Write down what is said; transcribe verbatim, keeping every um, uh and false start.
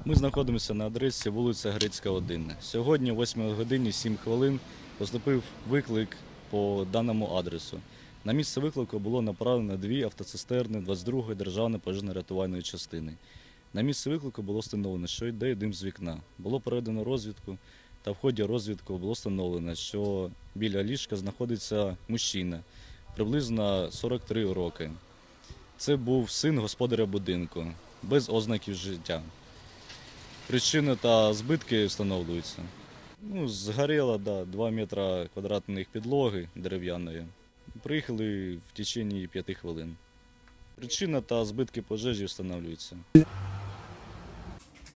Ми знаходимося на адресі вулиця Грецька, один. Сьогодні, о восьмій годині сім хвилин, поступив виклик по даному адресу. На місце виклику було направлено дві автоцистерни двадцять другої державної пожежно-рятувальної частини. На місце виклику було встановлено, що йде дим з вікна. Було проведено розвідку, та в ході розвідку було встановлено, що біля ліжка знаходиться мужчина, приблизно сорок три роки. Це був син господаря будинку, без ознаків життя. Причини та збитки встановлюються. Ну, згоріло, да, два метри квадратних підлоги дерев'яної. Приїхали в течение п'яти хвилин. Причина та збитки пожежі встановлюються.